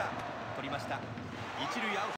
取りました。一塁アウト。